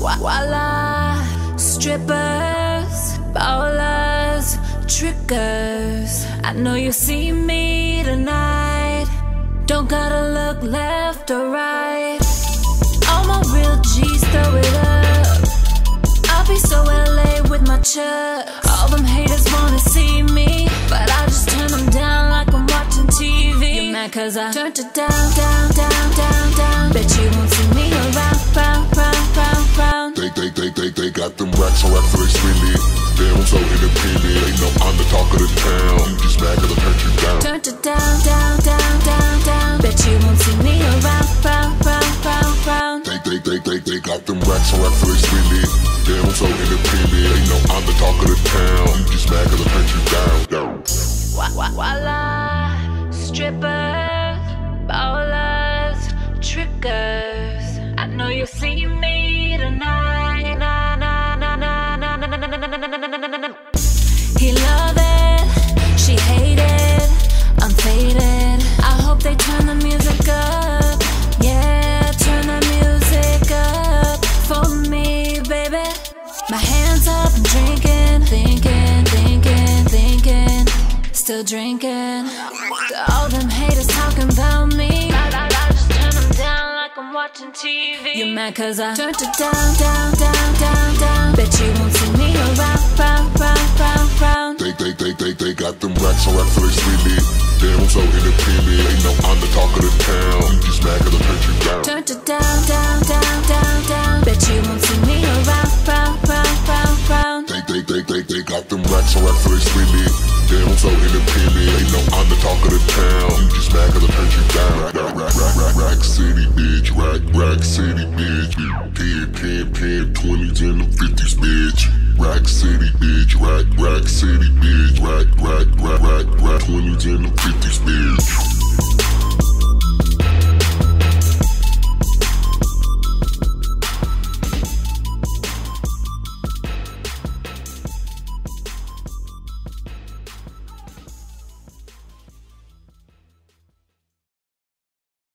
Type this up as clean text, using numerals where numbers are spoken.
Voila, strippers, ballers, triggers. I know you see me tonight. Don't gotta look left or right. All my real G's throw it up. I'll be so LA with my chucks. All them haters wanna see me, but I just turn them down like I'm watching TV. You mad cause I turned it down, down, down, down, down. Bet you won't see me around, round, round, round, round. They got them racks on rack so they spend it. Damn, I'm so independent. Ain't no I'm the talk of the town. You just mad cause I turned you down. Turned it down, down, down, down, down. Bet you won't see me around, round, round, round, round. They got them racks on rack so they spend it. Damn, I'm so independent. Ain't no I'm the talk of the town. You just mad cause I turned you down. Voila, strippers, ballers, triggers. I know you see me tonight. Na, na, na, na, na, na, na, na, na, na, na, na. He love it, she hate it, I'm faded. I hope they turn the music up. Yeah, turn the music up for me, baby. My hands up, I'm drinking, thinking, still drinking. All them haters talking about me, I just turn them down like I'm watching TV. You mad cause I turned it down, down, down, down, down. Bet you won't see me around, round, round, round, round. They got them racks on rack so they spend it. Damn, I'm so independent. Ain't no I'm the talk of the town. You just mad cause I turned you down. Turned it down, down, down, down, down. Bet you won't see me around, round, round, round, round. They got them racks on rack so they spend it. Damn, I'm so independent. Ain't no I'm the talk of the town. You just mad cause I turned you down. Rack city, bitch. Rack city, bitch. 10, 20s and the 50s, bitch. Rack city, bitch. Rack city, bitch. Rack 20s and the 50s, bitch.